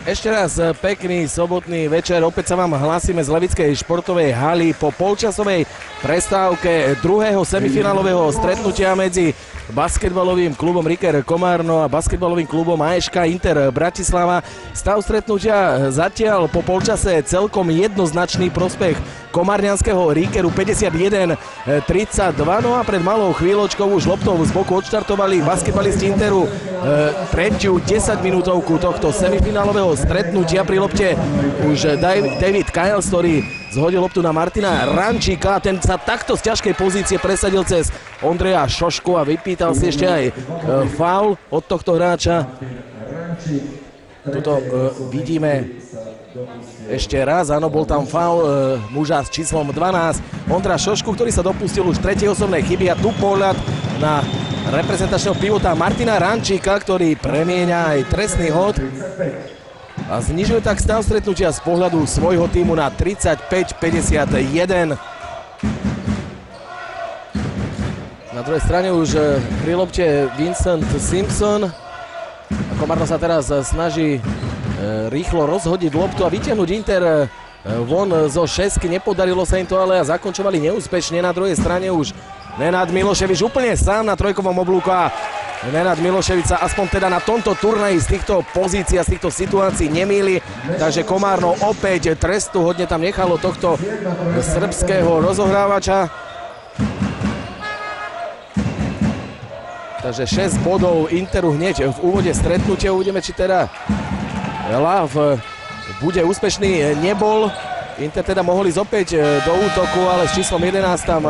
Ešte raz pekný sobotný večer. Opäť sa vám hlásime z Levickej športovej haly po polčasovej prestávke druhého semifinálového stretnutia medzi basketbalovým klubom Riker Komárno a basketbalovým klubom AŠK Inter Bratislava. Stav stretnutia zatiaľ po polčase celkom jednoznačný prospech komárňanského Rikeru 51-32. No a pred malou chvíľočkou už loptou z boku odštartovali basketbalisti Interu tretiu 10-minútovku tohto semifinálového stretnutia. Pri lopte už David Kyles, ktorý zhodil loptu na Martina Rančíka. Ten sa takto z ťažkej pozície presadil cez Ondreja Šošku a vypýtal si ešte aj faul od tohto hráča. Tuto vidíme ešte raz, áno, bol tam faul muža s číslom 12 Ondra Šošku, ktorý sa dopustil už tretej osobnej chyby a tu pohľad na reprezentačného pivota Martina Rančíka, ktorý premieňa aj trestný hod a znižuje tak stav stretnutia z pohľadu svojho týmu na 35-51. Na druhej strane už pri lopte Vincent Simpson. Komárno sa teraz snaží rýchlo rozhodiť loptu a vytiahnuť Inter von zo šesky. Nepodarilo sa im to, ale zakončovali neúspešne. Na druhej strane už Nenad Miloševič úplne sám na trojkovom oblúku a Nenad Miloševič sa aspoň teda na tomto turnaji z týchto pozícií a z týchto situácií nemýli. Takže Komárno opäť trestu hodne tam nechalo tohto srbského rozohrávača. Takže 6 bodov Interu hneď v úvode stretnutia. Uvidíme, či teda Lav bude úspešný. Nebol. Inter teda mohol ísť opäť do útoku, ale s číslom 11 tam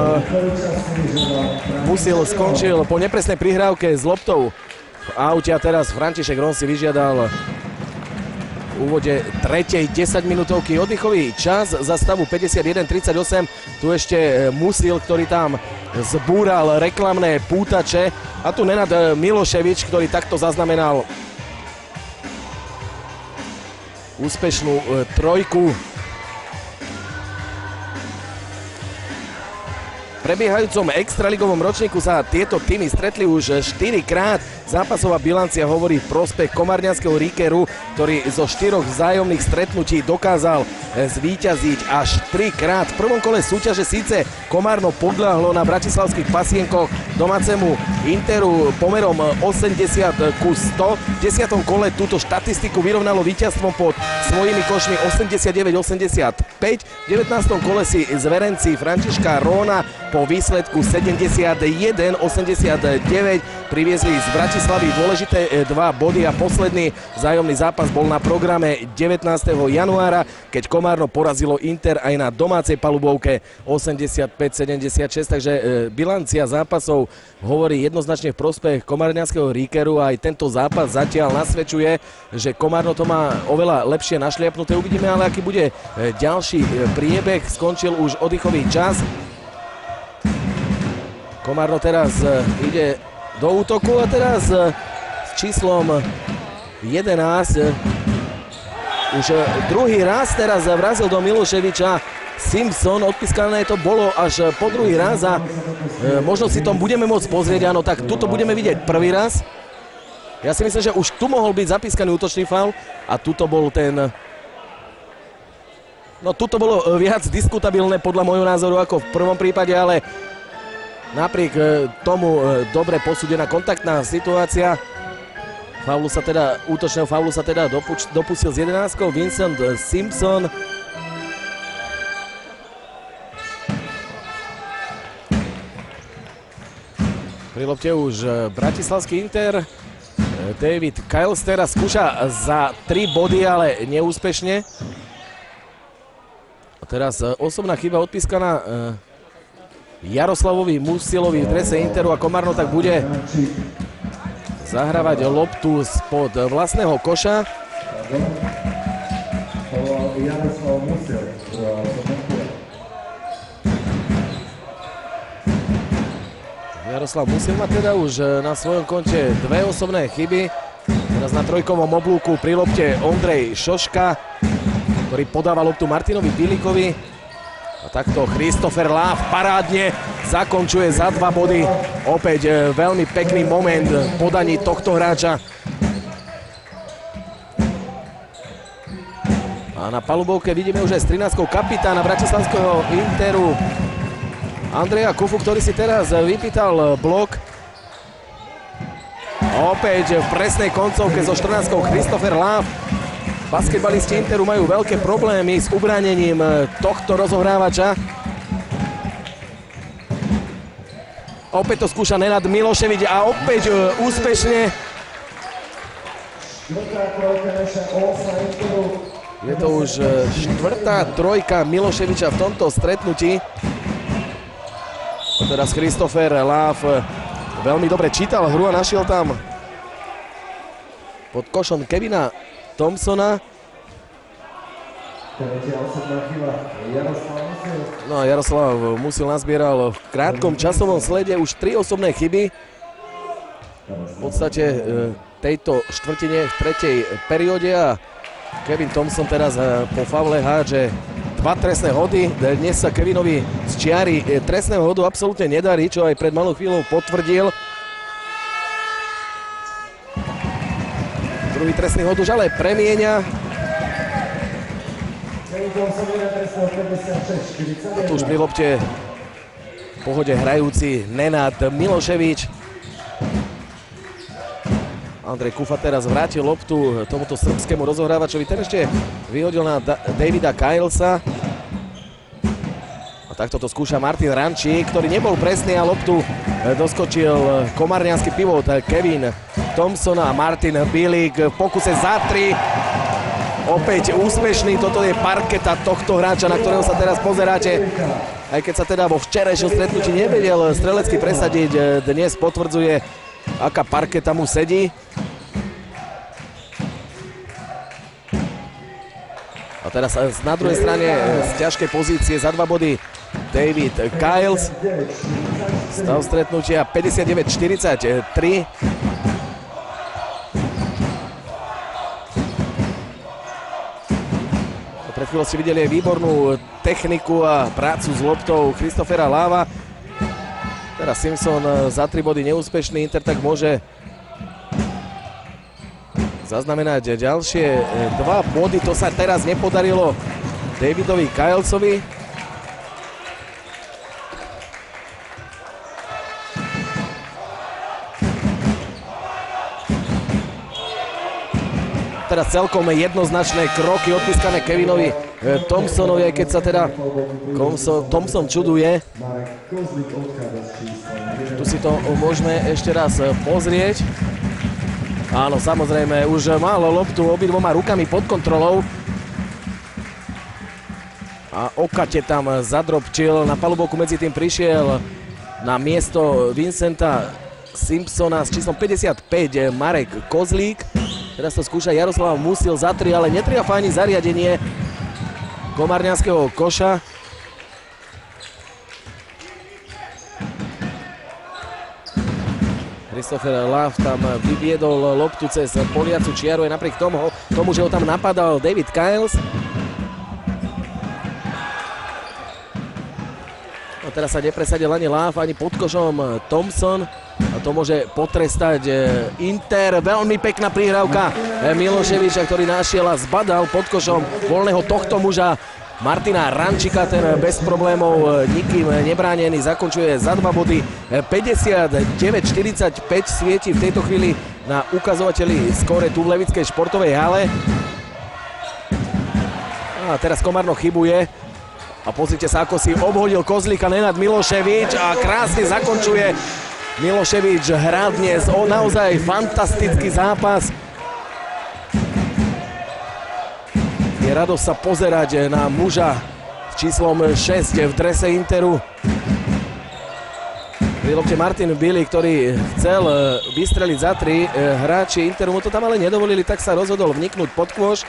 Musil skončil po nepresnej prihrávke s loptou v aute a teraz František Ron si vyžiadal v úvode tretej 10-minútovky oddychový čas za stavu 51-38. Tu ešte Musil, ktorý tam zbúral reklamné pútače a tu Nenad Miloševič, ktorý takto zaznamenal úspešnú trojku. V prebiehajúcom extraligovom ročníku sa tieto týmy stretli už 4 krát. Zápasová bilancia hovorí v prospech komárňanského Rikeru, ktorý zo 4 vzájomných stretnutí dokázal zvíťaziť až 3 krát. V prvom kole súťaže síce Komárno podľahlo na bratislavských Pasienkoch domácemu Interu pomerom 80-100. V 10. kole túto štatistiku vyrovnalo víťazstvom pod svojimi košmi 89-85. V 19. kole si zverenci Františka Róna po výsledku 71-89 priviezli z Bratislavy dôležité 2 body a posledný vzájomný zápas bol na programe 19. januára, keď Komárno porazilo Inter aj na domácej palubovke 85-76, takže bilancia zápasov hovorí jednoznačne v prospech komárňanského Rikeru a aj tento zápas zatiaľ nasvedčuje, že Komárno to má oveľa lepšie našliapnuté. Uvidíme ale, aký bude ďalší priebeh. Skončil už oddychový čas. Komárno teraz ide do útoku a teraz s číslom 11 už druhý raz teraz vrazil do Miloševiča Simpson. Odpískané to bolo až po druhý raz a možno si to budeme môcť pozrieť. Áno, tak tuto budeme vidieť prvý raz. Ja si myslím, že už tu mohol byť zapískaný útočný faul a tuto bol ten... No tuto bolo viac diskutabilné podľa môjho názoru ako v prvom prípade, ale napriek tomu dobre posúdená kontaktná situácia. Útočného faulu sa teda dopustil s 11 Vincent Simpson. Pri lopte už bratislavský Inter. David Kyles teraz skúša za 3 body, ale neúspešne. A teraz osobná chyba odpískaná Jaroslavovi Musilovi v drese Interu a Komárno tak bude zahrávať loptu spod vlastného koša. Jaroslav Musil má teda už na svojom konte 2 osobné chyby. Teraz na trojkovom oblúku pri lopte Ondrej Šoška, ktorý podáva loptu Martinovi Bilikovi. A takto Christopher Lav parádne zakončuje za 2 body. Opäť veľmi pekný moment v podaní tohto hráča. A na palubovke vidíme už aj z 13 kapitána bratislavského Interu Andreja Kufu, ktorý si teraz vypýtal blok. Opäť v presnej koncovke so 14 Christopher Láv. Basketbalisti Interu majú veľké problémy s ubránením tohto rozohrávača. Opäť to skúša Nenad Miloševič a opäť úspešne. Je to už štvrtá trojka Miloševiča v tomto stretnutí. A teraz Christopher Láv veľmi dobre čítal hru a našiel tam pod košom Kevina Thompsona. No a Jaroslav Musil nazbieral v krátkom časovom slede už 3 osobné chyby. V podstate tejto štvrtine v tretej perióde a Kevin Thompson teraz po faule hádže 2 trestné hody. Dnes sa Kevinovi z čiary trestného hodu absolútne nedarí, čo aj pred malou chvíľou potvrdil. Druhý trestný hod už ale premieňa. A tu už pri lopte v pohode hrajúci Nenad Miloševič. Andrej Kufa teraz vrátil loptu tomuto srbskému rozohrávačovi. Ten ešte vyhodil na Davida Kylesa. A takto to skúša Martin Rančík, ktorý nebol presný a loptu doskočil komárňanský pivot Kevin Thompson a Martin Bilík v pokuse za 3. Opäť úspešný, toto je parketa tohto hráča, na ktorého sa teraz pozeráte. Aj keď sa teda vo včerajšom stretnutí nevedel strelecky presadiť, dnes potvrdzuje, aká parketa mu sedí. A teraz na druhej strane z ťažkej pozície za 2 body David Kyles. Stav stretnutia 59-43. Pred chvíľou ste videli aj výbornú techniku a prácu s loptou Christophera Láva. Teraz Simpson za 3 body neúspešný. Inter tak môže zaznamenať ďalšie 2 body. To sa teraz nepodarilo Davidovi Kylesovi. Teraz celkom jednoznačné kroky odpískané Kevinovi Thompsonovi, aj keď sa teda Thompson čuduje. Tu si to môžeme ešte raz pozrieť. Áno, samozrejme, už mal loptu obidvoma rukami pod kontrolou. A okate tam zadrobčil. Na palubovku medzi tým prišiel na miesto Vincenta Simpsona s číslom 55 Marek Kozlík. Teraz to skúša Jaroslav Musil za 3, ale netriafa ani zariadenie komárňanského koša. Christopher Láv tam vyviedol loptu cez poliacu čiaru aj napriek tomu, že ho tam napadal David Kyles. A teraz sa nepresadil ani Láv, ani pod košom Thompson. A to môže potrestať Inter. Veľmi pekná prihrávka Miloševiča, ktorý našiel a zbadal pod košom voľného tohto muža Martina Rančíka. Ten bez problémov, nikým nebránený, zakončuje za 2 body. 59-45 svieti v tejto chvíli na ukazovateli skóre tu v Levickej športovej hale. A teraz Komárno chybuje. A pozrite sa, ako si obhodil Kozlíka Nenad Miloševič a krásne zakončuje Miloševič. Hrá dnes naozaj fantastický zápas. Je radosť sa pozerať na muža s číslom 6 v drese Interu. Pri lopte Martin Bilík, ktorý chcel vystreliť za 3. Hráči Interu mu to tam ale nedovolili, tak sa rozhodol vniknúť pod kôš.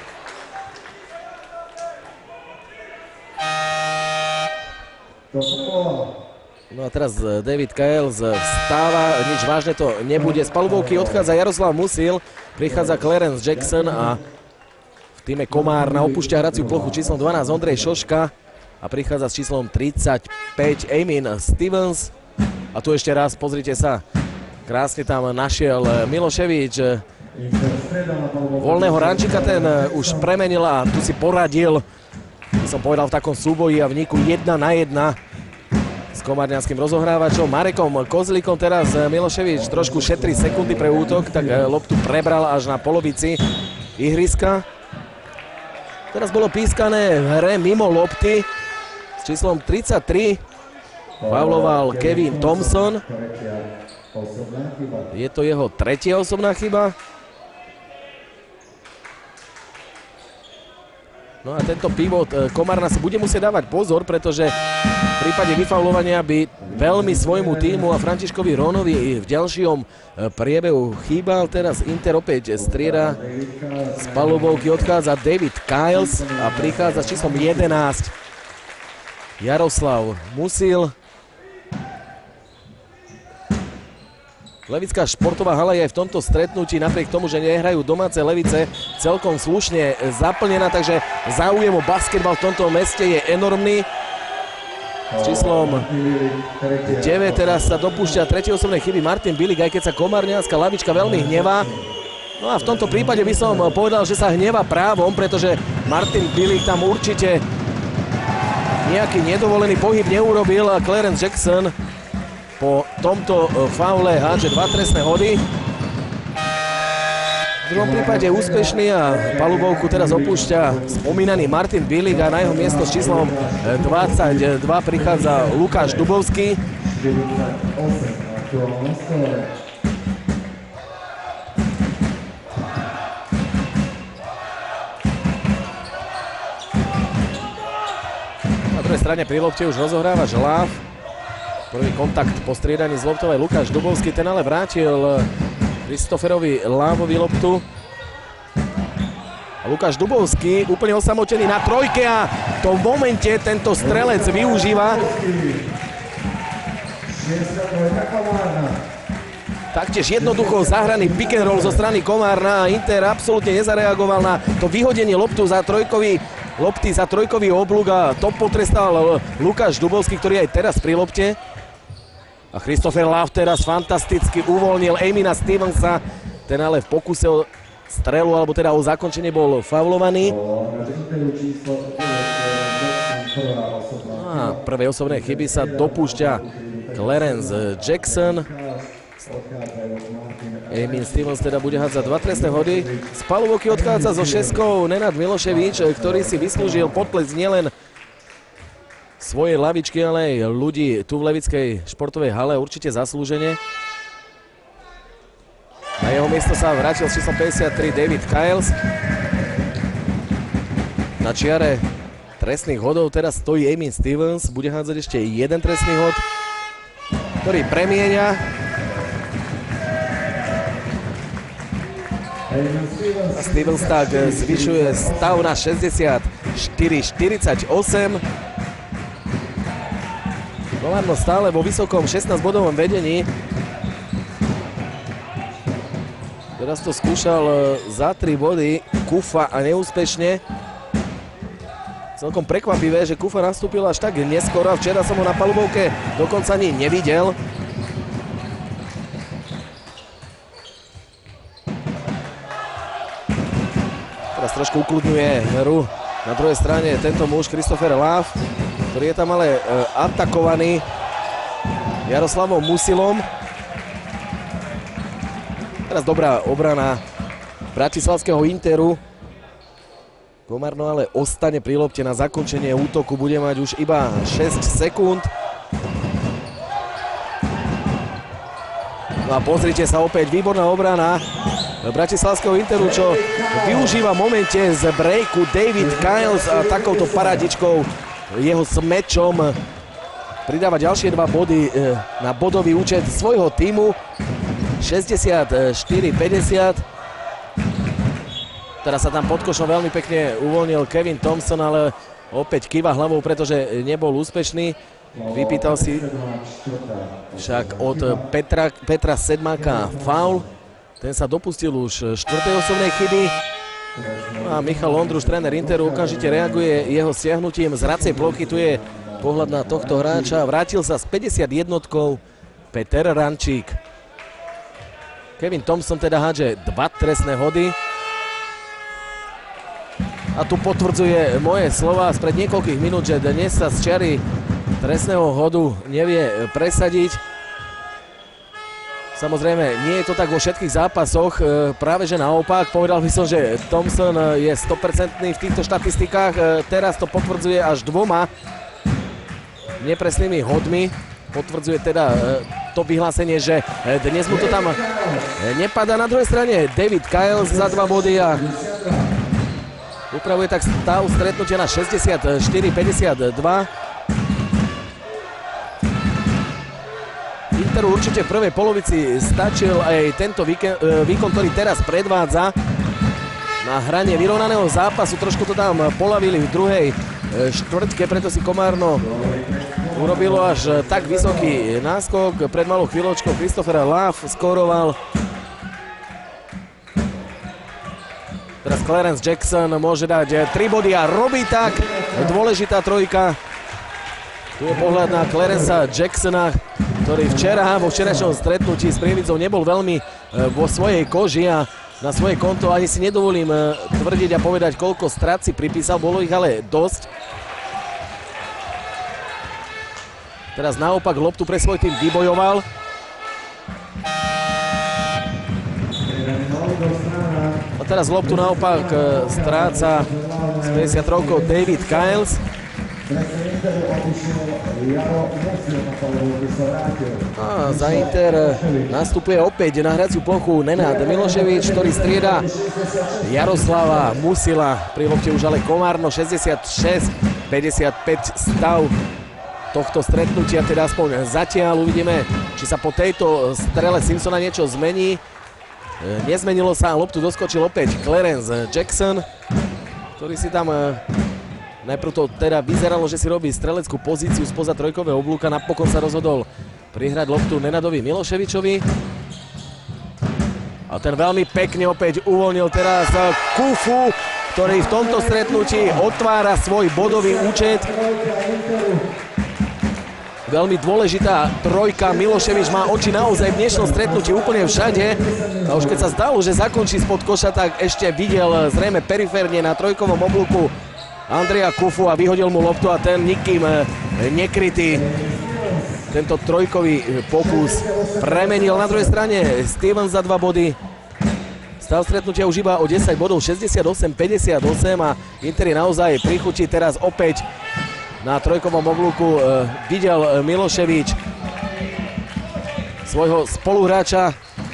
No a teraz David Kyles vstáva, nič vážne to nebude. Z palubovky odchádza Jaroslav Musil, prichádza Clarence Jackson a v týme Komárna opúšťa hraciu plochu číslom 12 Ondrej Šoška a prichádza s číslom 35 Emin Stevens. A tu ešte raz, pozrite sa, krásne tam našiel Miloševič voľného Rančíka, ten už premenil a tu si poradil, som povedal, v takom súboji a vniku 1-1 s komárňanským rozohrávačom Marekom Kozlíkom. Teraz Miloševič trošku šetrí sekundy pre útok, tak loptu prebral až na polovici ihriska. Teraz bolo pískané v hre mimo lopty s číslom 33. Fauloval Kevin Thompson. Je to jeho tretia osobná chyba. No a tento pivot Komárna si bude musieť dávať pozor, pretože v prípade vyfaulovania by veľmi svojmu týmu a Františkovi Rónovi v ďalšom priebehu chýbal. Teraz Inter opäť strieda, z palubovky odchádza David Kyles a prichádza s číslom 11 Jaroslav Musil. Levická športová hala je aj v tomto stretnutí, napriek tomu, že nehrajú domáce Levice, celkom slušne zaplnená, takže záujem o basketbal v tomto meste je enormný. S číslom 9 teraz sa dopúšťa tretie osobnej chyby Martin Bilik, aj keď sa komárňanská lavička veľmi hnevá. No a v tomto prípade by som povedal, že sa hnevá právom, pretože Martin Bilik tam určite nejaký nedovolený pohyb neurobil a Clarence Jackson po tomto faule hádže 2 trestné hody. V druhom prípade úspešný a palubovku teraz opúšťa spomínaný Martin Bilik a na jeho miesto s číslom 22 prichádza Lukáš Dubovský. Na druhej strane pri lopte už rozohráva Žláv. Prvý kontakt po striedaní z loptou aj Lukáš Dubovský, ten ale vrátil Kristoferovi Lávovi loptu. A Lukáš Dubovský úplne osamotený na trojke a v tom momente tento strelec využíva. Taktiež jednoducho zahraný pick and roll zo strany Komárna a Inter absolútne nezareagoval na to vyhodenie lopty za trojkový oblúk a to potrestal Lukáš Dubovský, ktorý aj teraz pri lopte. A Christopher Láv teraz fantasticky uvoľnil Emina Stevensa, ten ale v pokuse o strelu, alebo teda o zakončenie bol faulovaný. A prvej osobnej chyby sa dopúšťa Clarence Jackson. Emin Stevens teda bude hádzať 2 trestné hody. Z palubovky odchádza so šeskou Nenad Miloševič, ktorý si vyslúžil potlesk nielen svojej lavičky, ale aj ľudí tu v Levickej športovej hale určite zaslúžene. Na jeho miesto sa vrátil s číslom 53 David Kyles. Na čiare trestných hodov teraz stojí Emin Stevens. Bude hádzať ešte jeden trestný hod, ktorý premieňa. A Stevens tak zvyšuje stav na 64-48. Komárno stále vo vysokom 16-bodovom vedení. Teraz to skúšal za 3 body Kufa a neúspešne. Celkom prekvapivé, že Kufa nastúpil až tak neskoro. Včera som ho na palubovke dokonca ani nevidel. Teraz trošku ukludňuje hru. Na druhej strane tento muž Christopher Láv, ktorý je tam ale atakovaný Jaroslavom Musilom. Teraz dobrá obrana bratislavského Interu. Komárno ale ostane pri lopte na zakončenie útoku. Bude mať už iba 6 sekúnd. No a pozrite sa opäť, výborná obrana bratislavského Interu, čo využíva v momente z breaku David Kyles a takouto paradičkou jeho smečom pridáva ďalšie 2 body na bodový účet svojho týmu. 64-50. Teraz sa tam pod košom veľmi pekne uvoľnil Kevin Thompson, ale opäť kýva hlavou, pretože nebol úspešný. Vypýtal si však od Petra Sedmáka faul. Ten sa dopustil už 4. osobnej chyby. A Michal Ondruš, tréner Interu, okamžite reaguje jeho stiahnutím z hracej plochy. Tu je pohľad na tohto hráča. Vrátil sa s 51-tkou Peter Rančík. Kevin Thompson teda hádže 2 trestné hody. A tu potvrdzuje moje slova spred niekoľkých minút, že dnes sa z čiary trestného hodu nevie presadiť. Samozrejme, nie je to tak vo všetkých zápasoch, práve že naopak. Povedal by som, že Thompson je 100% v týchto štatistikách. Teraz to potvrdzuje až 2 nepresnými hodmi. Potvrdzuje teda to vyhlásenie, že dnes mu to tam nepadá. Na druhej strane David Kyles za 2 body a upravuje tak stav stretnutia na 64-52. Interu určite v prvej polovici stačil aj tento výkon, ktorý teraz predvádza na hranie vyrovnaného zápasu. Trošku to tam polavili v druhej štvrťke, preto si Komárno urobilo až tak vysoký náskok. Pred malou chvíľočkou Christopher Love skóroval. Teraz Clarence Jackson môže dať 3 body a robí tak. Dôležitá trojka. Tu je pohľad na Clarencea Jacksona, ktorý včera vo včerajšom stretnutí s Prievidzou nebol veľmi vo svojej koži a na svoje konto ani si nedovolím tvrdiť a povedať, koľko strát si pripísal. Bolo ich ale dosť. Teraz naopak loptu pre svoj tým vybojoval. A teraz loptu naopak stráca z 50 rokov David Kyles. A za Inter nastupuje opäť na hraciu plochu Nenad Miloševič, ktorý strieda Jaroslava Musila. Pri lopte už ale Komárno 66-55 stav tohto stretnutia, teda aspoň zatiaľ. Uvidíme, či sa po tejto strele Simpsona niečo zmení. Nezmenilo sa, loptu doskočil opäť Clarence Jackson, ktorý si tam najprv to teda vyzeralo, že si robí streleckú pozíciu spoza trojkového oblúka, napokon sa rozhodol prihrať loptu Nenadovi Miloševičovi. A ten veľmi pekne opäť uvoľnil teraz Kufu, ktorý v tomto stretnutí otvára svoj bodový účet. Veľmi dôležitá trojka. Miloševič má oči naozaj v dnešnom stretnutí úplne všade. A už keď sa zdalo, že zakončí spod koša, tak ešte videl zrejme periférne na trojkovom oblúku Andreja Kufu a vyhodil mu loptu a ten nikým nekrytý tento trojkový pokus premenil. Na druhej strane Steven za 2 body. Stav stretnutia už iba o 10 bodov, 68-58 a Inter je naozaj pri chuti. Teraz opäť na trojkovom oblúku videl Miloševič svojho spoluhráča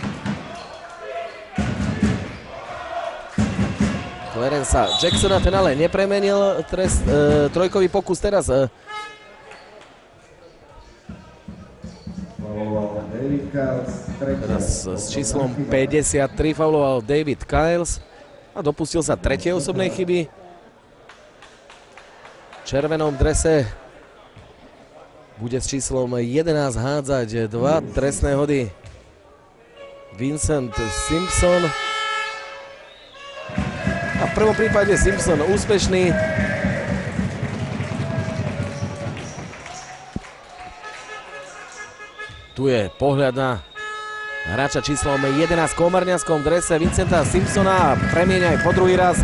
Clarencea Jacksona, ten ale nepremenil trojkový pokus. Teraz s číslom 53 fauloval David Kyles a dopustil sa 3. osobnej chyby. V červenom drese bude s číslom 11 hádzať 2 trestné hody Vincent Simpson. A v prvom prípade Simpson úspešný. Tu je pohľad na hráča číslom 11 v komárňanskom drese Vincenta Simpsona a premieňa aj po druhý raz.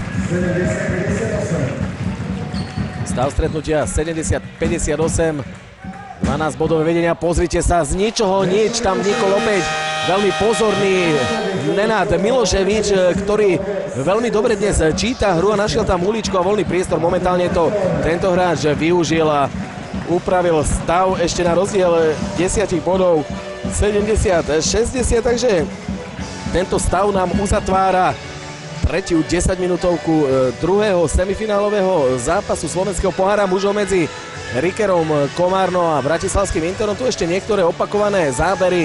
Stav stretnutia 70-58. 12 bodové vedenia. Pozrite sa, z ničoho nič tam vnikol opäť veľmi pozorný Nenad Miloševič, ktorý veľmi dobre dnes číta hru a našiel tam uličku a voľný priestor. Momentálne to tento hráč využil a upravil stav ešte na rozdiel 10 bodov 70-60, takže tento stav nám uzatvára tretiu 10-minútovku druhého semifinálového zápasu slovenského pohára mužov medzi Rikerom Komárno a bratislavským Interom. Tu ešte niektoré opakované zábery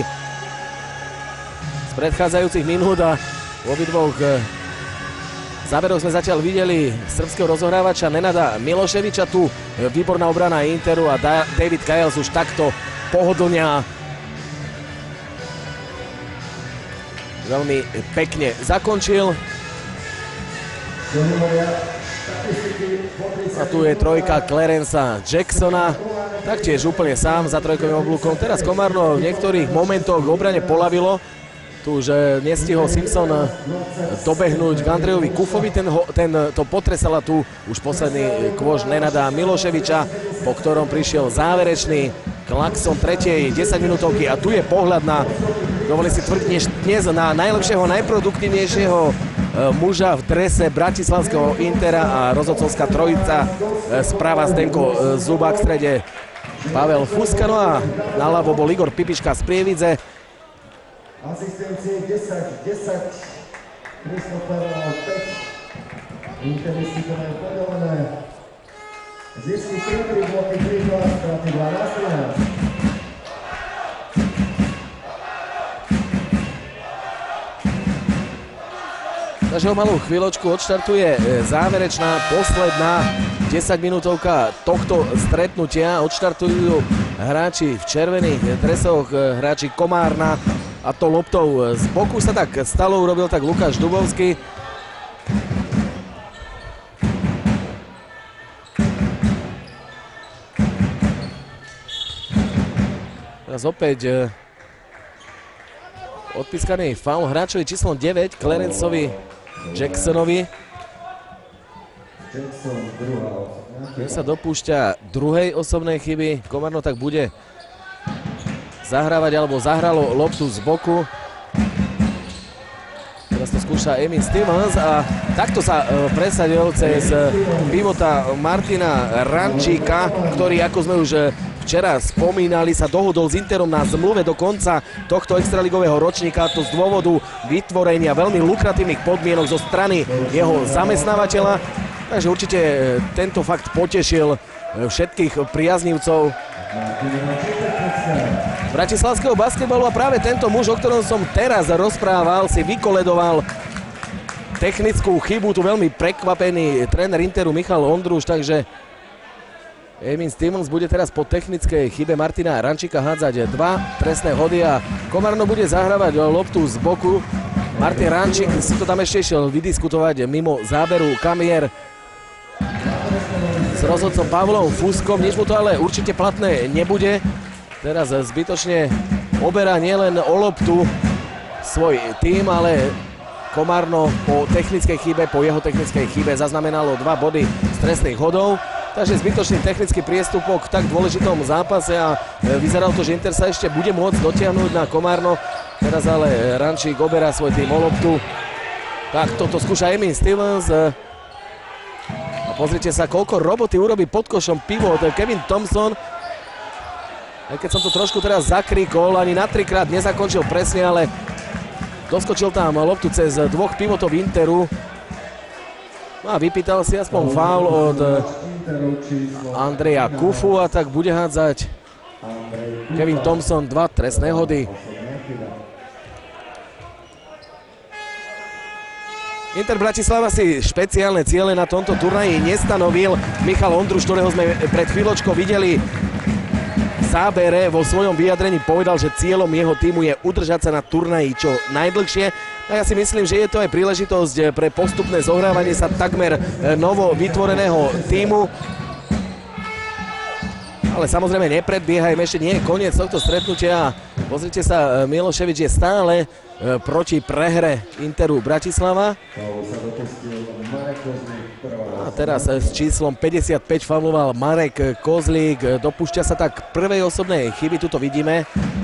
z predchádzajúcich minút a v obidvoch záberoch sme zatiaľ videli srbského rozohrávača Nenada Miloševiča. Tu výborná obrana Interu a David Kyles už takto pohodlňa veľmi pekne zakončil. A tu je trojka Clarencea Jacksona, taktiež úplne sám za trojkovým oblúkom. Teraz Komárno v niektorých momentoch v obrane polavilo. Tu už nestihol Simpson dobehnúť k Andrejovi Kufovi, to potresala tu už posledný kôž Nenada Miloševiča, po ktorom prišiel záverečný klakson tretej 10-minútovky a tu je pohľad na, dovolím si tvrdiť dnes, na najlepšieho, najproduktívnejšieho muža v drese bratislavského Intera a rozhodcovská trojica. Správa Zdenko Zubák, v strede Pavel Fuska, no a naľavo bol Igor Pipiška z Prievidze. Asistencie 10, Kristofer 5, Interisti to majú podelené, zisky 3 bloky 3-2, straty 2 na strana. Takže o malú chvíľočku odštartuje záverečná, posledná 10-minútovka tohto stretnutia. Odštartujú hráči v červených dresoch, hráči Komárna, a to loptou z boku sa tak stalo, urobil tak Lukáš Dubovský. Teraz opäť odpískaný faul hráčovi číslom 9, Clarenceovi Jacksonovi. Ten sa dopúšťa druhej osobnej chyby. Komárno tak bude zahrávať, alebo zahralo loptu z boku. Teraz to skúša Emin Stevens a takto sa presadil cez pivota Martina Rančíka, ktorý, ako sme už včera spomínali, sa dohodol s Interom na zmluve do konca tohto extraligového ročníka, to z dôvodu vytvorenia veľmi lukratívnych podmienok zo strany jeho zamestnávateľa. Takže určite tento fakt potešil všetkých priaznivcov bratislavského basketbalu a práve tento muž, o ktorom som teraz rozprával, si vykoledoval technickú chybu. Tu veľmi prekvapený tréner Interu Michal Ondruš, takže Emin Stevens bude teraz po technickej chybe Martina Rančíka hádzať 2 trestné hody a Komárno bude zahrávať loptu z boku. Martin Rančík si to tam ešte išiel vydiskutovať mimo záberu kamier s rozhodcom Pavlom Fuskom. Nič mu to ale určite platné nebude. Teraz zbytočne oberá nielen o loptu svoj tým, ale Komárno po technickej chybe, po jeho technickej chybe zaznamenalo 2 body z trestných hodov. Takže zbytočný technický priestupok v tak dôležitom zápase a vyzeralo to, že Inter sa ešte bude môcť dotiahnuť na Komárno. Teraz ale Rančík oberá svoj tým o loptu. Tak toto skúša Emin Stevens. A pozrite sa, koľko roboty urobí pod košom pivot Kevin Thompson. Aj keď som to trošku teraz zakríkol, ani na 3-krát nezakončil presne, ale doskočil tam loptu cez 2 pivotov Interu. No a vypýtal si aspoň faul od Andreja Kufu a tak bude hádzať Kevin Thompson 2 trestné hody. Inter Bratislava si špeciálne ciele na tomto turnaji nestanovil. Michal Ondruš, ktorého sme pred chvíľočkou videli v zábere, vo svojom vyjadrení povedal, že cieľom jeho týmu je udržať sa na turnaji čo najdlhšie. A ja si myslím, že je to aj príležitosť pre postupné zohrávanie sa takmer novo vytvoreného týmu. Ale samozrejme nepredbiehajme, ešte nie je koniec tohto stretnutia. Pozrite sa, Miloševič je stále proti prehre Interu Bratislava. A teraz s číslom 55 fauloval Marek Kozlík. Dopúšťa sa tak prvej osobnej chyby, tuto vidíme.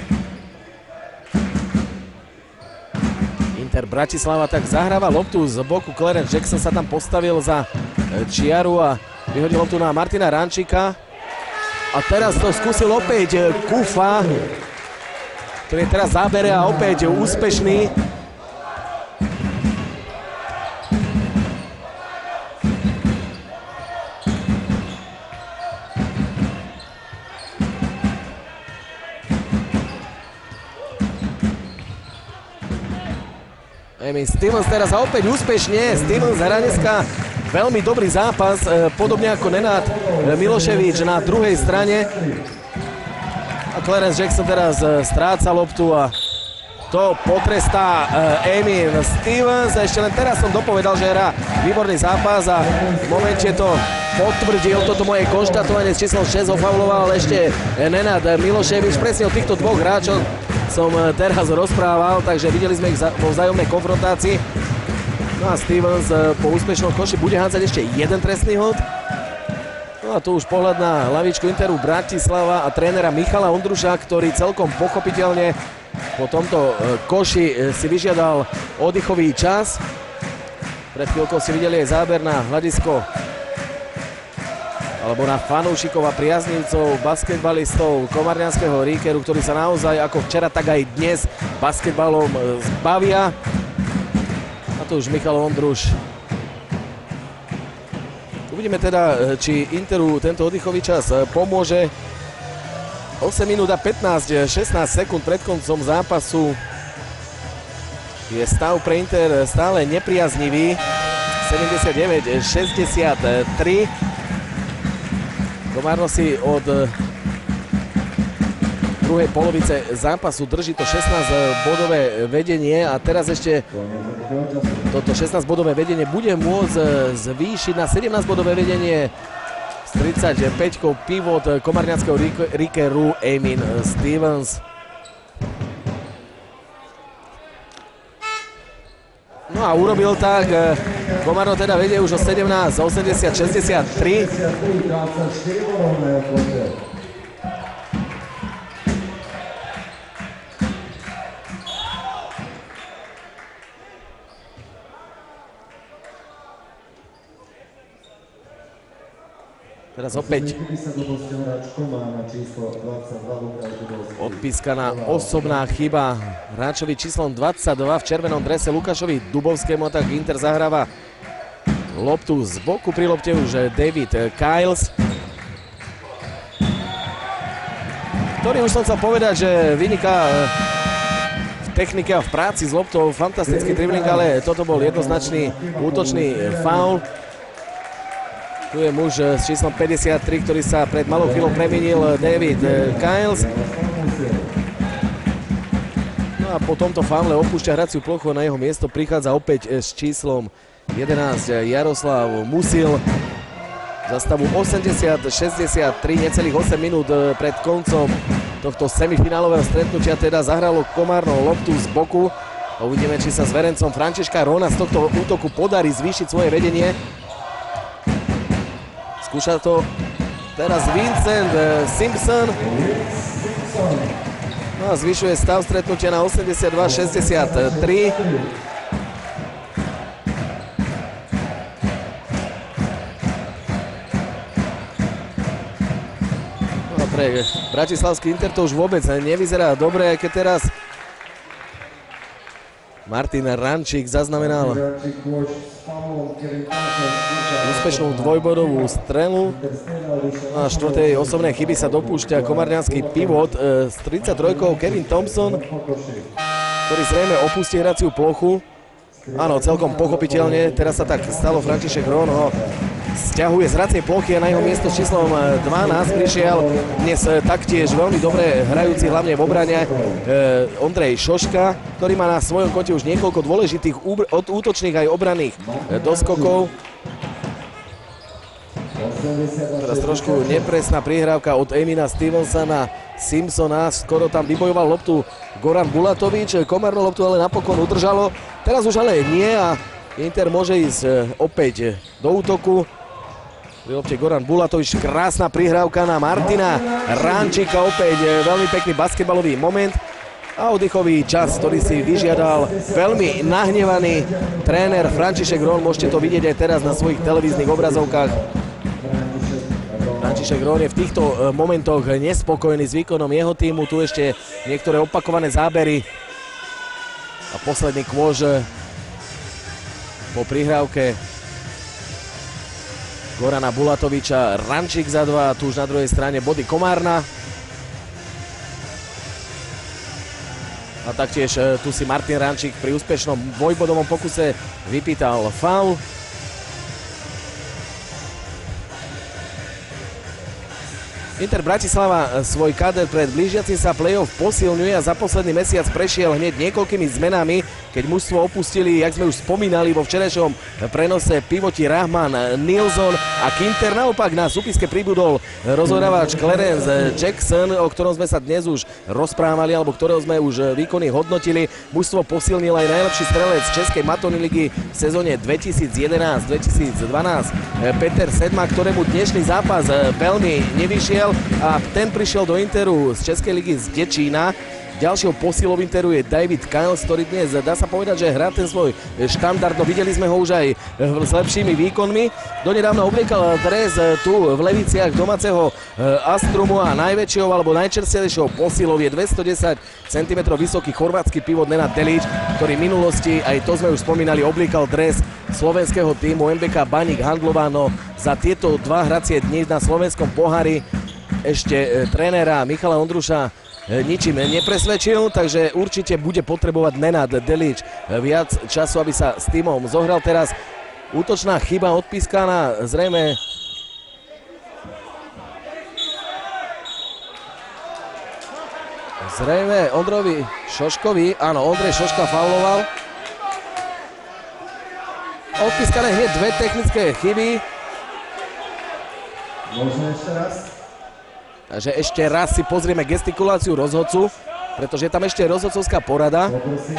Inter Bratislava tak zahráva loptu z boku. Clarence Jackson sa tam postavil za čiaru a vyhodil loptu na Martina Rančíka. A teraz to skúsil opäť Kufa, ktorý je teraz zábere a opäť úspešný. Emin Stevens teraz a opäť úspešne. Stevens hrá dneska veľmi dobrý zápas, podobne ako Nenad Miloševič na druhej strane. A Clarence Jackson teraz stráca loptu a to potrestá Emin Stevens. Ešte len teraz som dopovedal, že hrá výborný zápas a v momente to potvrdil toto moje konštatovanie. S číslom 6 ho fauloval ešte Nenad Miloševič. Presne o týchto dvoch hráčoch som teraz rozprával, takže videli sme ich vo vzájomnej konfrontácii. No a Stevens po úspešnom koši bude hádzať ešte jeden trestný hod. No a tu už pohľad na lavičku Interu Bratislava a trénera Michala Ondruša, ktorý celkom pochopiteľne po tomto koši si vyžiadal oddychový čas. Pred chvíľkou si videli aj záber na hľadisko alebo na fanúšikov a priaznivcov basketbalistov komarnianského Rikeru, ktorí sa naozaj ako včera, tak aj dnes basketbalom zbavia. A tu už Michal Ondruš. Uvidíme teda, či Interu tento oddychový čas pomôže. 8 minút a 15-16 sekúnd pred koncom zápasu je stav pre Inter stále nepriaznivý. 79-63. Komárno si od druhej polovice zápasu drží to 16-bodové vedenie a teraz ešte toto 16-bodové vedenie bude môcť zvýšiť na 17-bodové vedenie. 35-kou pivot komarnianského Rikeru Emin Stevens. No a urobil tak. Komárno teda vedie už o 17-80-63. Teraz opäť odpískaná osobná chyba hráčovi číslom 22 v červenom drese Lukášovi Dubovskému, tak Inter zahráva loptu z boku, pri lopte už David Kyles, ktorý už som chcel povedať, že vyniká v technike a v práci s loptou, fantastický dribling, ale toto bol jednoznačný útočný faul. Tu je muž s číslom 53, ktorý sa pred malou chvíľou previnil, David Kyles. No a po tomto faule opúšťa hraciu plochu, na jeho miesto prichádza opäť s číslom 11 Jaroslav Musil. Za stavu 80-63, necelých 8 minút pred koncom tohto semifinálového stretnutia teda zahralo Komárno loptu z boku. Uvidíme, či sa s verencom Františka Róna z tohto útoku podarí zvýšiť svoje vedenie. Skúša to teraz Vincent Simpson. No a zvyšuje stav stretnutia na 82-63. No pre bratislavský Inter to už vôbec nevyzerá dobre, keď teraz Martin Rančík zaznamenal úspešnú dvojbodovú strelu. Na štvrtej osobnej chyby sa dopúšťa komarniansky pivot s 33-kou Kevin Thompson, ktorý zrejme opustí hraciu plochu. Áno, celkom pochopiteľne, teraz sa tak stalo, František Rón ho sťahuje z hracej plochy a na jeho miesto s číslom 12 prišiel dnes taktiež veľmi dobre hrajúci hlavne v obrane Ondrej Šoška, ktorý má na svojom konte už niekoľko dôležitých útočných aj obranných doskokov. Teraz trošku nepresná prihrávka od Emina Stevensa na Simpsona, skoro tam vybojoval loptu Goran Bulatovič, Komárno loptu ale napokon udržalo, teraz už ale nie a Inter môže ísť opäť do útoku. Pri lopte Goran Bulatovič, krásna prihrávka na Martina Rančíka, opäť veľmi pekný basketbalový moment a oddychový čas, ktorý si vyžiadal veľmi nahnevaný tréner František Rón. Môžete to vidieť aj teraz na svojich televíznych obrazovkách. František Rón je v týchto momentoch nespokojný s výkonom jeho týmu. Tu ešte niektoré opakované zábery a posledný kôž po prihrávke Gorana Bulatoviča. Rančík za 2, tu už na druhej strane body Komárna. A taktiež tu si Martin Rančík pri úspešnom dvojbodovom pokuse vypýtal faul. Inter Bratislava svoj kader pred blížiacim sa play-off posilňuje a za posledný mesiac prešiel hneď niekoľkými zmenami, keď mužstvo opustili, jak sme už spomínali vo včerajšom prenose, pivoti Rahman, Nilsson a Kinter. Naopak na súpiske pribudol rozohrávač Clarence Jackson, o ktorom sme sa dnes už rozprávali, alebo ktorého sme už výkony hodnotili. Mužstvo posilnil aj najlepší strelec Českej Matony ligy v sezóne 2011-2012 Peter Sedma, ktorému dnešný zápas veľmi nevyšiel a ten prišiel do Interu z Českej ligy z Dečína. Ďalšou posilou Interu je David Kyles, ktorý dnes dá sa povedať, že hrá ten svoj štandard. No, videli sme ho už aj s lepšími výkonmi. Donedávna obliekal dres tu v Leviciach domáceho Astrumu a najväčšou alebo najčerstvejšou posilou je 210 cm vysoký chorvátsky pivot Nenad Delić, ktorý v minulosti, aj to sme už spomínali, obliekal dres slovenského týmu MBK Baník Handlová. No, za tieto dva hracie dni na slovenskom pohári ešte trénera Michala Ondruša ničím nepresvedčil, takže určite bude potrebovať Nenad Delić viac času, aby sa s týmom zohral. Teraz útočná chyba odpískaná zrejme Ondrovi Šoškovi. Áno, Ondrej Šoška fauloval. Odpískané hneď dve technické chyby. Možno ešte raz. Takže ešte raz si pozrieme gestikuláciu rozhodcu, pretože je tam ešte rozhodcovská porada.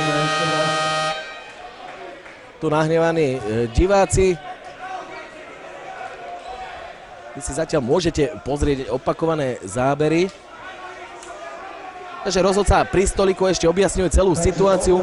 Tu nahnevaní diváci. Vy si zatiaľ môžete pozrieť opakované zábery. Takže rozhodca pri stoliku ešte objasňuje celú situáciu.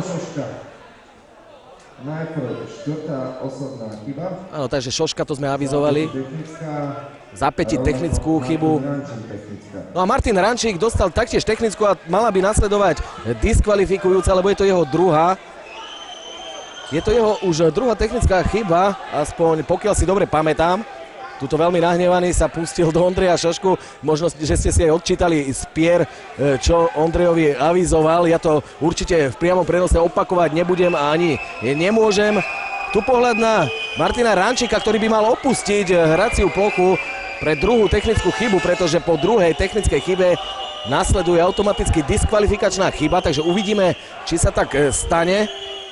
Najprv štvrtá osobná chyba. Áno, takže Šoška, to sme avizovali. Zapätiť technickú chybu. No a Martin Rančík dostal taktiež technickú a mala by nasledovať diskvalifikujúca, lebo je to jeho druhá. Je to jeho už druhá technická chyba, aspoň pokiaľ si dobre pamätám. Tuto veľmi nahnevaný sa pustil do Ondreja Šošku. Možno, že ste si aj odčítali z pier, čo Ondrejovi avizoval. Ja to určite v priamom prenose opakovať nebudem a ani nemôžem. Tu pohľad na Martina Rančíka, ktorý by mal opustiť hraciu plochu pre druhú technickú chybu, pretože po druhej technickej chybe nasleduje automaticky diskvalifikačná chyba, takže uvidíme, či sa tak stane.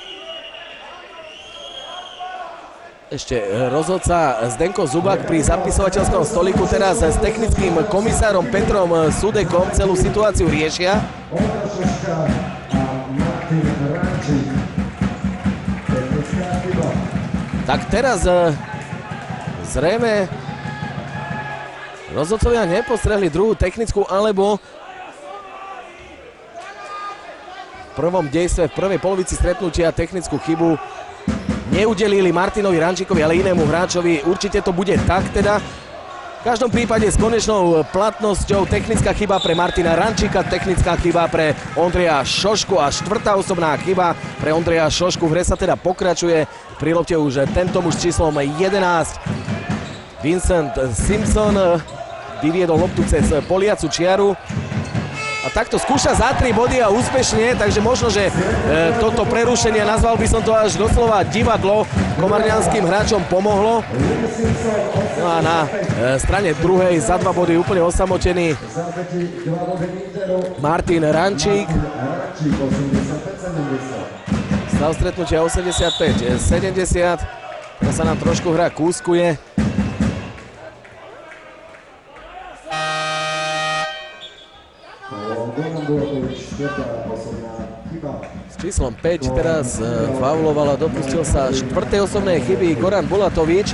Ešte rozhodca Zdenko Zubak pri zapisovateľskom stoliku teraz s technickým komisárom Petrom Sudekom celú situáciu riešia. Tak teraz zrejme rozhodcovia nepostrehli druhú technickú, alebo v prvom dejstve, v prvej polovici stretnutia technickú chybu neudelili Martinovi Rančíkovi, ale inému hráčovi. Určite to bude tak teda. V každom prípade s konečnou platnosťou technická chyba pre Martina Rančíka, technická chyba pre Ondreja Šošku a štvrtá osobná chyba pre Ondreja Šošku. V hre sa teda pokračuje. Pri lopte už tento muž s číslom 11. Vincent Simpson vyviedol loptu cez poliacu čiaru. A takto skúša za 3 body a úspešne, takže možno, že toto prerušenie, nazval by som to až doslova divadlo, komarňanským hráčom pomohlo. No a na strane druhej za 2 body úplne osamotený Martin Rančík. Stav stretnutia 85-70. To sa nám trošku hra kúskuje. S číslom 5 teraz fauloval a dopustil sa štvrtej osobnej chyby Goran Bulatovič.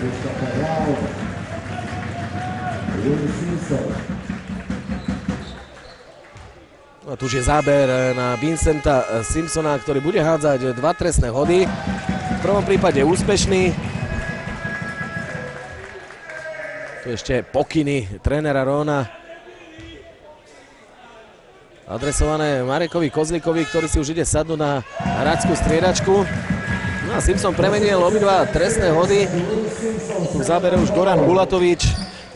A tu už je záber na Vincenta Simpsona, ktorý bude hádzať 2 trestné hody. V prvom prípade úspešný. Tu ešte pokyny trénera Róna adresované Marekovi Kozlíkovi, ktorý si už ide sadnúť na hráčskú striedačku. No a Simpson premenil obidva trestné hody. Tu v zábere už Goran Bulatovič.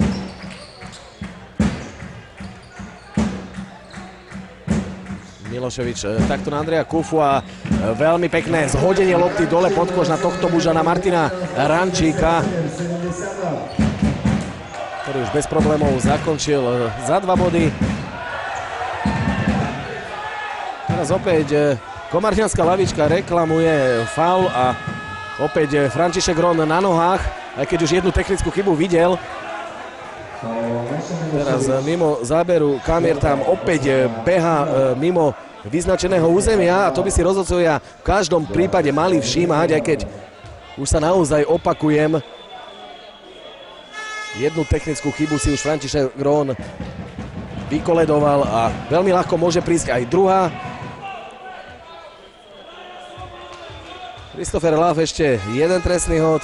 Miloševič takto na Andreja Kufu a veľmi pekné zhodenie lopty dole pod koš na tohto muža, na Martina Rančíka. ktorý už bez problémov zakončil za 2 body. Teraz opäť komárňanská lavička reklamuje faul a opäť František Ron na nohách, aj keď už jednu technickú chybu videl. Teraz mimo záberu kamier tam opäť beha mimo vyznačeného územia a to by si rozhodcovia v každom prípade mali všímať, aj keď už sa naozaj opakujem. Jednu technickú chybu si už František Ron vykoledoval a veľmi ľahko môže prísť aj druhá. Christopher Love ešte jeden trestný hod,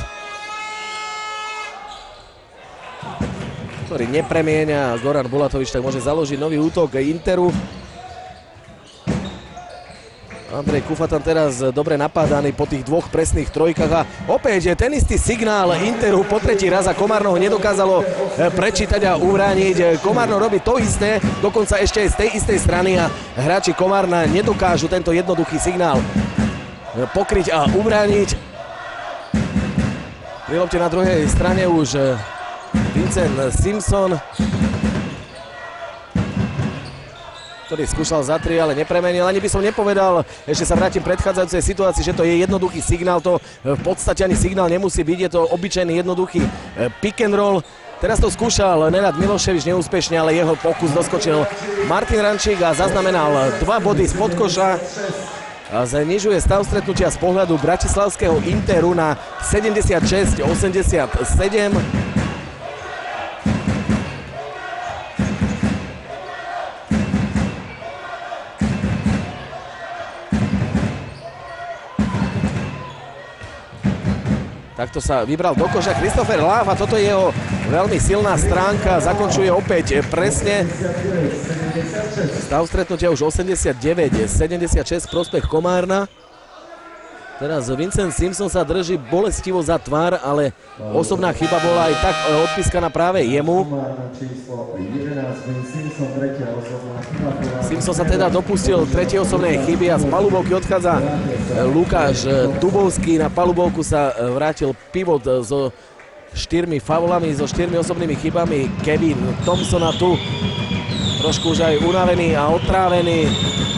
ktorý nepremieňa. Goran Bulatovič tak môže založiť nový útok Interu. Andrej Kufa tam teraz dobre napádaný po tých 2 presných trojkách a opäť ten istý signál Interu po tretí raz a Komárno ho nedokázalo prečítať a ubrániť. Komárno robí to isté, dokonca ešte aj z tej istej strany a hráči Komárna nedokážu tento jednoduchý signál pokryť a ubrániť. Pri lopte na druhej strane už Vincent Simpson, ktorý skúšal za 3, ale nepremenil. Ani by som nepovedal, ešte sa vrátim v predchádzajúcej situácii, že to je jednoduchý signál. To v podstate ani signál nemusí byť, je to obyčajný jednoduchý pick and roll. Teraz to skúšal Nenad Miloševič neúspešne, ale jeho pokus doskočil Martin Rančík a zaznamenal 2 body spod koša. A znižuje stav stretnutia z pohľadu bratislavského Interu na 76-87. Takto sa vybral do koša Christopher Love a toto je jeho veľmi silná stránka. Zakončuje opäť presne. Stav stretnutia už 89-76 prospech Komárna. Teraz Vincent Simpson sa drží bolestivo za tvár, ale osobná chyba bola aj tak odpískaná práve jemu. Simpson sa teda dopustil tretej osobnej chyby a z palubovky odchádza Lukáš Dubovský. Na palubovku sa vrátil pivot so 4 faulami, so 4 osobnými chybami Kevin Thompson a tu trošku už aj unavený a otrávený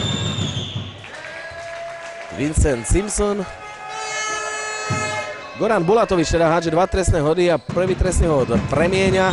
Vincent Simpson. Goran Bulatovič teda hádže 2 trestné hody a prvý trestný hod premieňa.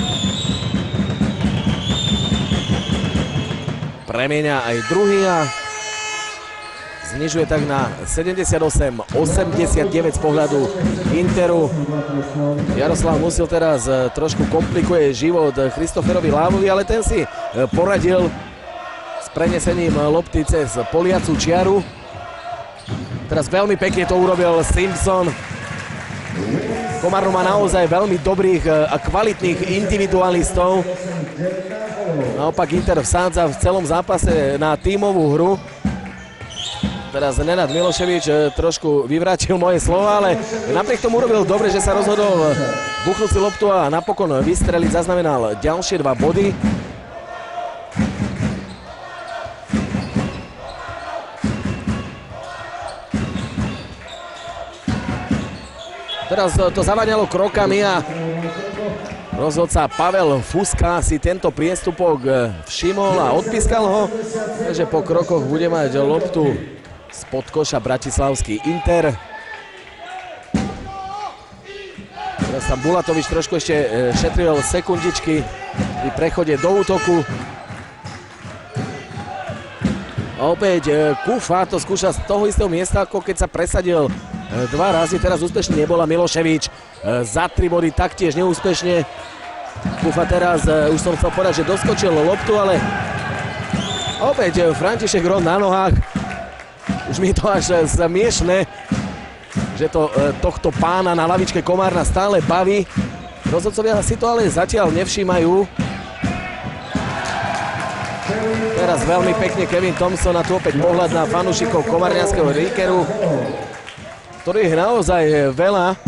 Premieňa aj druhý a znižuje tak na 78-89 z pohľadu Interu. Jaroslav Musil teraz trošku komplikuje život Christopherovi Lávovi, ale ten si poradil s prenesením lopty cez poliacu čiaru. Teraz veľmi pekne to urobil Simpson. Komárno má naozaj veľmi dobrých a kvalitných individualistov. Naopak Inter vsádza v celom zápase na tímovú hru. Teraz Nenad Miloševič trošku vyvrátil moje slova, ale napriek tomu urobil dobre, že sa rozhodol buchnúť si loptu a napokon vystreliť. Zaznamenal ďalšie 2 body. Teraz to zaváňalo krokami a rozhodca Pavel Fuska si tento priestupok všimol a odpískal ho. Takže po krokoch bude mať loptu spod koša bratislavský Inter. Teraz tam Bulatovič trošku ešte šetril sekundičky pri prechode do útoku. A opäť Kufa to skúša z toho istého miesta, ako keď sa presadil 2 razy, teraz úspešne nebola Miloševič. Za 3 body taktiež neúspešne. Kufa teraz, už som chcel povedať, že doskočil loptu, ale opäť František Ron na nohách. Už mi to až smiešne, že to tohto pána na lavičke Komárna stále baví. Rozhodcovia si to ale zatiaľ nevšímajú. Teraz veľmi pekne Kevin Thompson a tu opäť pohľad na fanúšikov komárňanského Rikeru, ktorých naozaj veľa.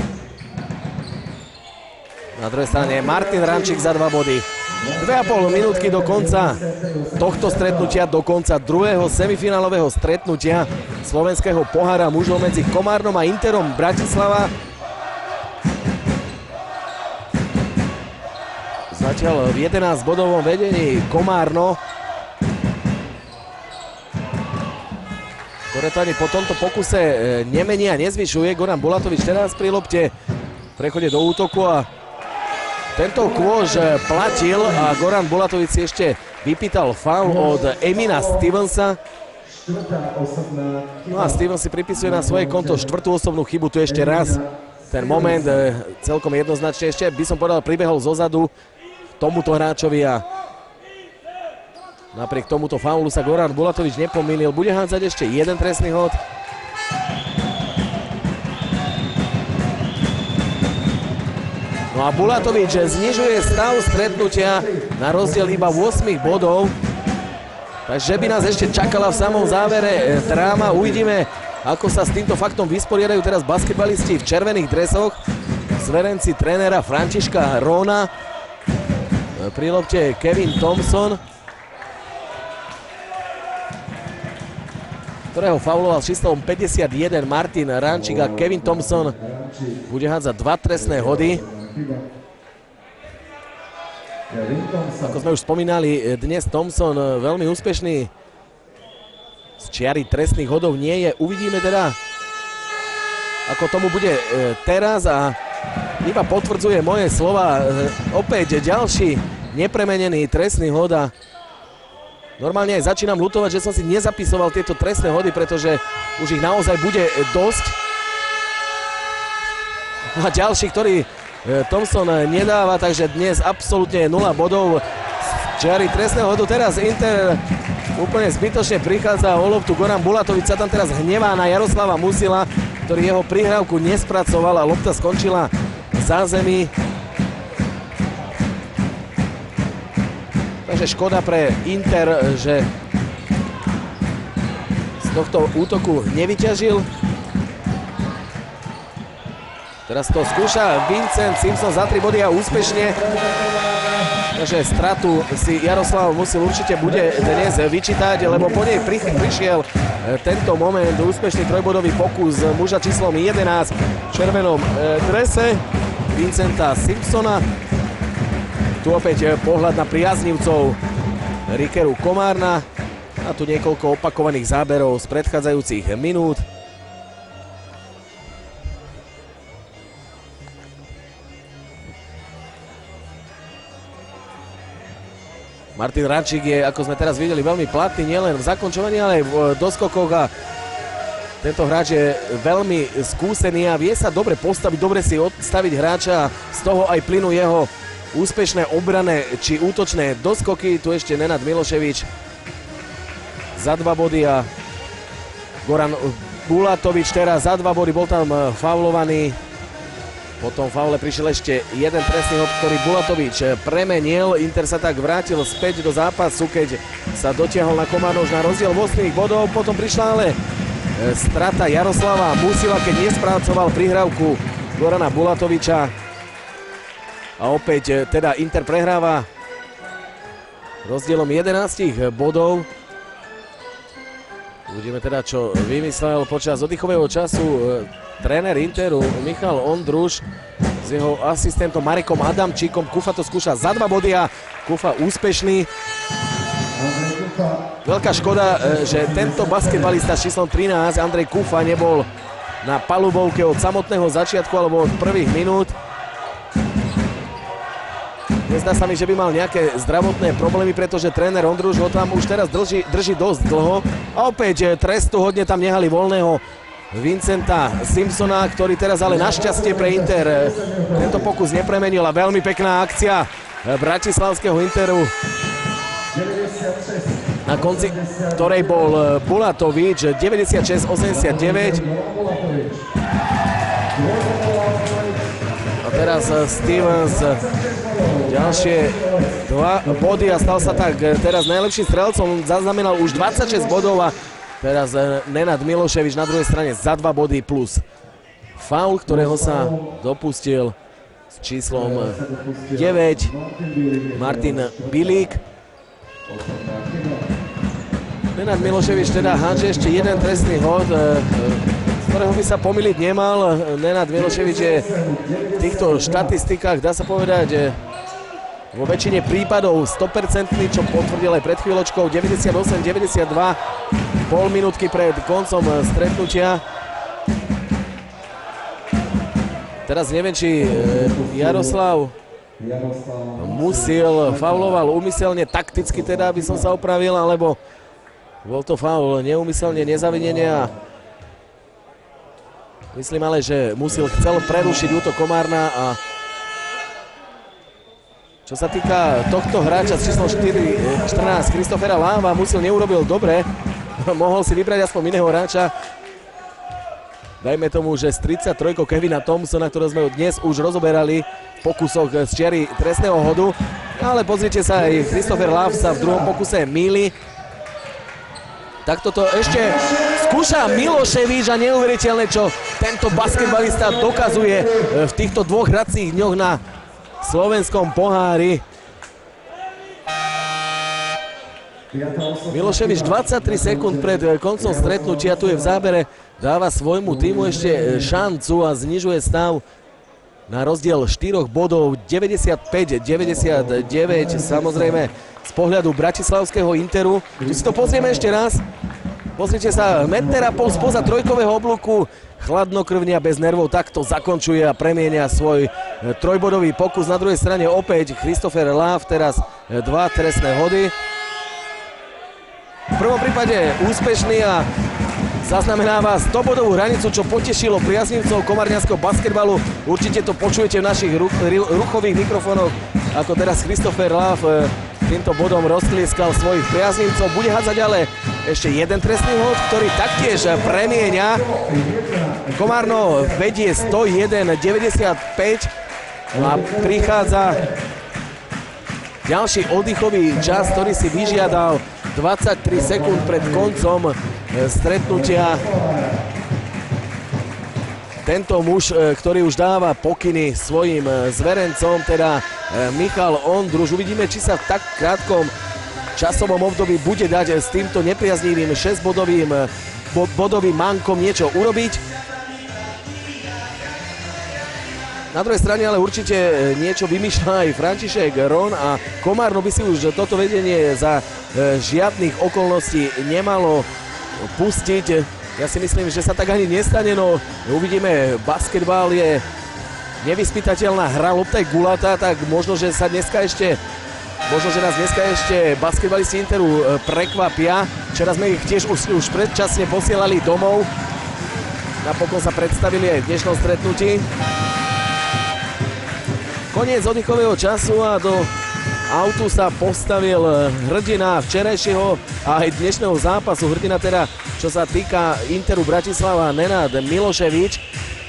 Na druhej strane Martin Rančík za 2 body. 2,5 minútky do konca tohto stretnutia, do konca druhého semifinálového stretnutia slovenského pohára mužov medzi Komárnom a Interom Bratislava. Zatiaľ v 11 bodovom vedení Komárno, ktoré to ani po tomto pokuse nemení a nezvyšuje. Goran Bulatovič teraz pri lopte, prechode do útoku a tento kôž platil a Goran Bulatovič si ešte vypýtal faul od Emina Stevensa. No a Stevens si pripisuje na svoje konto 4. osobnú chybu. Tu ešte raz ten moment celkom jednoznačne ešte by som povedal pribehol zozadu tomuto hráčovi a napriek tomuto faulu sa Goran Bulatovič nepomýlil. Bude hádzať ešte jeden trestný hod. No a Bulatovič znižuje stav stretnutia na rozdiel iba 8 bodov. Takže by nás ešte čakala v samom závere dráma. Uvidíme, ako sa s týmto faktom vysporiadajú teraz basketbalisti v červených dresoch. Zverenci trénera Františka Róna. Pri lopte Kevin Thompson, ktorého fauloval s číslom 51 Martin Rančík a Kevin Thompson bude hádzať 2 trestné hody. Ako sme už spomínali, dnes Thompson veľmi úspešný z čiary trestných hodov nie je. Uvidíme teda, ako tomu bude teraz a iba potvrdzuje moje slova. Opäť ďalší nepremenený trestný hod a normálne aj začínam ľutovať, že som si nezapisoval tieto trestné hody, pretože už ich naozaj bude dosť. A ďalší, ktorý Thompson nedáva, takže dnes absolútne 0 bodov z čiary trestného hodu. Teraz Inter úplne zbytočne prichádza o loptu. Goran Bulatovič sa tam teraz hnevá na Jaroslava Musila, ktorý jeho prihrávku nespracoval a lopta skončila v zázemí. Takže škoda pre Inter, že z tohto útoku nevyťažil. Teraz to skúša Vincent Simpson za 3 body a úspešne. Takže stratu si Jaroslav Musil určite bude dnes vyčítať, lebo po nej prišiel tento moment, úspešný trojbodový pokus muža číslom 11 v červenom drese Vincenta Simpsona. Tu opäť pohľad na priaznivcov Rikeru Komárna a tu niekoľko opakovaných záberov z predchádzajúcich minút. Martin Rančík je, ako sme teraz videli, veľmi platný nielen v zakončovaní, ale aj v doskokoch a tento hráč je veľmi skúsený a vie sa dobre postaviť, dobre si odstaviť hráča a z toho aj plynú jeho úspešné obrané či útočné doskoky. Tu ešte Nenad Miloševič za 2 body a Goran Bulatovič teraz za 2 body, bol tam faulovaný. Po tom faule prišiel ešte jeden trestný hod, ktorý Bulatovič premenil. Inter sa tak vrátil späť do zápasu, keď sa dotiahol na Komárnož na rozdiel 8 bodov. Potom prišla ale strata Jaroslava Musila, keď nespracoval prihrávku Gorana Bulatoviča. A opäť teda Inter prehráva rozdielom 11 bodov. Uvidíme teda, čo vymyslel počas oddychového času tréner Interu Michal Ondruš s jeho asistentom Marekom Adamčíkom. Kufa to skúša za 2 body a Kufa úspešný. Veľká škoda, že tento basketbalista s číslom 13 Andrej Kufa nebol na palubovke od samotného začiatku alebo od prvých minút. Nezdá sa mi, že by mal nejaké zdravotné problémy, pretože tréner Ondruš ho tam už teraz drží dosť dlho. A opäť trestu hodne tam nehali voľného Vincenta Simpsona, ktorý teraz ale našťastie pre Inter tento pokus nepremenil a veľmi pekná akcia bratislavského Interu, na konci ktorej bol Bulatovič 96-89. A teraz Stevens ďalšie 2 body a stal sa tak teraz najlepším strelcom, zaznamenal už 26 bodov a teraz Nenad Miloševič na druhej strane za 2 body plus faul, ktorého sa dopustil s číslom 9 Martin Bilík. Nenad Miloševič teda hádže ešte jeden trestný hod, z ktorého by sa pomýliť nemal. Nenad Miloševič je v týchto štatistikách, dá sa povedať, vo väčšine prípadov 100%, čo potvrdil aj pred chvíľočkou. 98-92, pol minútky pred koncom stretnutia. Teraz neviem, či Jaroslav Musil fauloval úmyselne, takticky teda, aby som sa opravil, alebo bol to faul neúmyselne, nezavinenia. Myslím ale, že Musil chcel prerušiť útok Komárna a čo sa týka tohto hráča s číslom 14 Christophera Láva, Musil neurobil dobre, mohol si vybrať aspoň iného hráča. Dajme tomu, že z 33 Kevina Thompsona, ktoré sme dnes už rozoberali v pokusoch z čiary trestného hodu. Ale pozrite sa, aj Christopher Láv sa v druhom pokuse mýli. Tak toto ešte skúša Miloševič a neuveriteľné, čo tento basketbalista dokazuje v týchto dvoch hracích dňoch na slovenskom pohári. Miloševič 23 sekúnd pred koncom stretnutia, tu je v zábere, dáva svojmu týmu ešte šancu a znižuje stav na rozdiel 4 bodov, 95-99, samozrejme z pohľadu bratislavského Interu. Tu si to pozrieme ešte raz. Pozrite sa, 1,5 metra spoza trojkového oblúku, chladnokrvne a bez nervov takto zakončuje a premienia svoj trojbodový pokus. Na druhej strane opäť Christopher Láv, teraz 2 trestné hody. V prvom prípade úspešný a zaznamenáva 100-bodovú hranicu, čo potešilo priaznivcov komárňanského basketbalu. Určite to počujete v našich ruchových mikrofónoch, ako teraz Christopher Láv týmto bodom rozklieskal svojich priaznivcov. Bude hádzať ale ešte jeden trestný hod, ktorý taktiež premieňa. Komárno vedie 101-95 a prichádza ďalší oddychový čas, ktorý si vyžiadal 23 sekúnd pred koncom stretnutia. Tento muž, ktorý už dáva pokyny svojim zverencom, teda Michal Ondruž. Uvidíme, či sa v tak krátkom časovom období bude dať s týmto nepriaznivým 6-bodovým mankom niečo urobiť. Na druhej strane ale určite niečo vymýšľa aj František Ron a Komárno by si už toto vedenie za žiadnych okolností nemalo pustiť. Ja si myslím, že sa tak ani nestane, no uvidíme, basketbal je nevyspytateľná hra, lopta je gulatá, tak možno, že nás dneska ešte basketbalisti Interu prekvapia. Včera sme ich tiež už predčasne posielali domov. Napokon sa predstavili aj v dnešnom stretnutí. Koniec oddychového času a do autu sa postavil hrdina včerajšieho a aj dnešného zápasu. Hrdina teda, čo sa týka Interu Bratislava, Nenad Miloševič,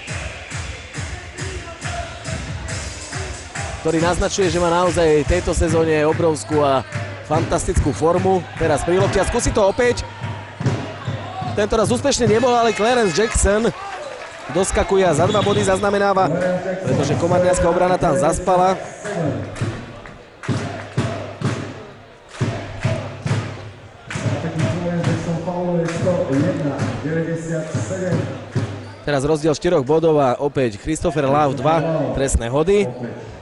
ktorý naznačuje, že má naozaj v tejto sezóne obrovskú a fantastickú formu. Teraz pri lopte a skúsi to opäť. Tentoraz úspešne nebol, ale Clarence Jackson doskakuje a za 2 body zaznamenáva, pretože komárňanská obrana tam zaspala. Teraz rozdiel 4 bodov a opäť Christopher Láv 2 trestné hody.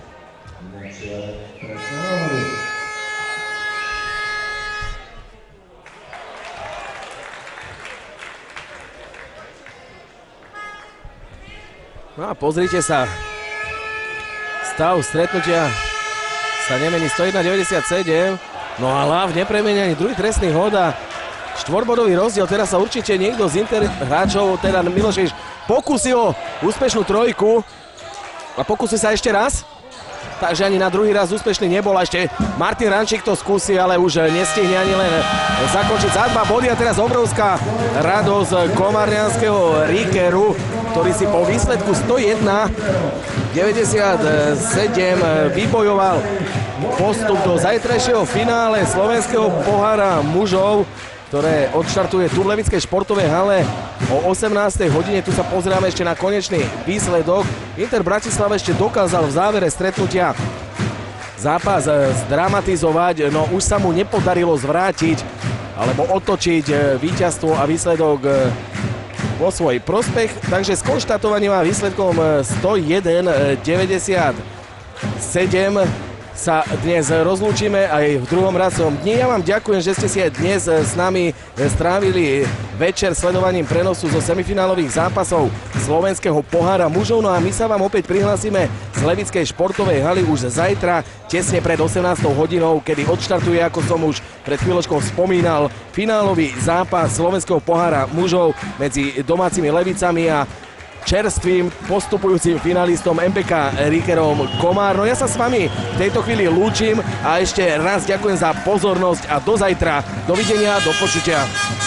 No a pozrite sa, stav stretnutia sa nemení, 101-97, no a Láv nepremenia ani druhý trestný hod a 4-bodový rozdiel. Teraz sa určite niekto z Inter hráčov, teda Miloševič, pokusí o úspešnú trojku a pokusí sa ešte raz. Takže ani na druhý raz úspešný nebol a ešte Martin Rančík to skúsi, ale už nestihne ani len zakončiť za 2 body a teraz obrovská radosť komárňanského Rikeru, ktorý si po výsledku 101-97 vybojoval postup do zajtrajšieho finále slovenského pohára mužov, ktoré odštartuje tu v Levickej športovej hale o 18. hodine. Tu sa pozrieme ešte na konečný výsledok. Inter Bratislava ešte dokázal v závere stretnutia zápas zdramatizovať, no už sa mu nepodarilo zvrátiť alebo otočiť víťazstvo a výsledok vo svoj prospech. Takže skonštatovaním a výsledkom 101-97 sa dnes rozlúčime aj v druhom radcom dni. Ja vám ďakujem, že ste si aj dnes s nami strávili večer sledovaním prenosu zo semifinálových zápasov slovenského pohára mužov. No a my sa vám opäť prihlásime z Levickej športovej haly už zajtra, tesne pred 18 hodinou, kedy odštartuje, ako som už pred chvíľočkou spomínal, finálový zápas slovenského pohára mužov medzi domácimi Levicami a čerstvým postupujúcim finalistom MPK Rikerom Komárno. Ja sa s vami v tejto chvíli lúčim a ešte raz ďakujem za pozornosť a do zajtra. Dovidenia, do počutia.